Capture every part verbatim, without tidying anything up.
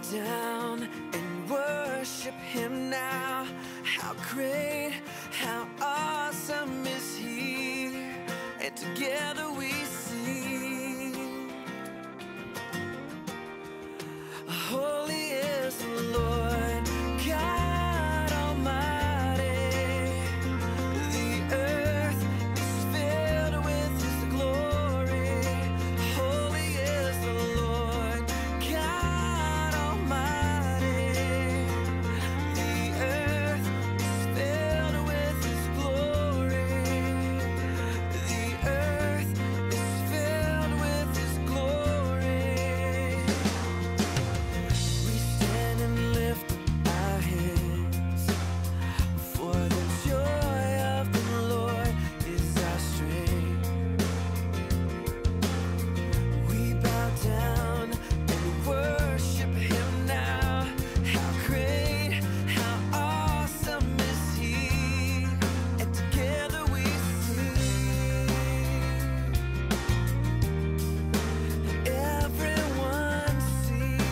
down and worship him now. How great, how awesome is he, and together we sing. Holy is the Lord God Almighty. The earth is filled with his glory. Holy is the Lord God Almighty. The earth is filled with his glory. The earth is filled with his glory. We stand and lift our hands, for the joy of the Lord is our strength. We bow down and worship him now. How great, how awesome is he, and together we sing. Everyone sing.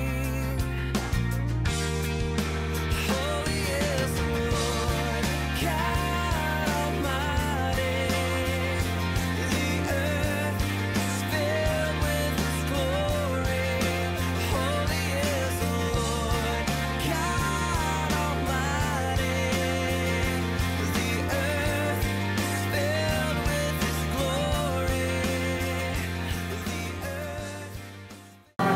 Holy is the Lord God Almighty. The earth is filled with his glory. Holy is the Lord God Almighty. The earth is filled with his glory. The earth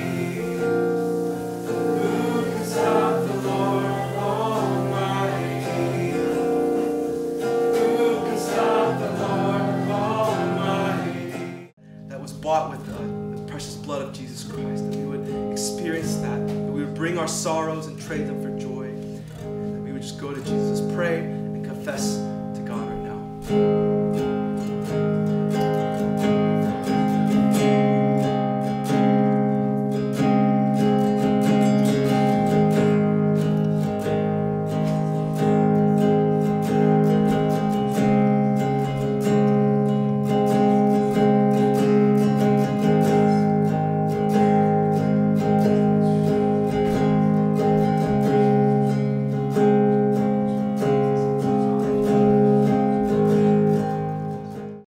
that was bought with the, the precious blood of Jesus Christ, that we would experience that, that we would bring our sorrows and trade them for joy, that we would just go to Jesus, pray, and confess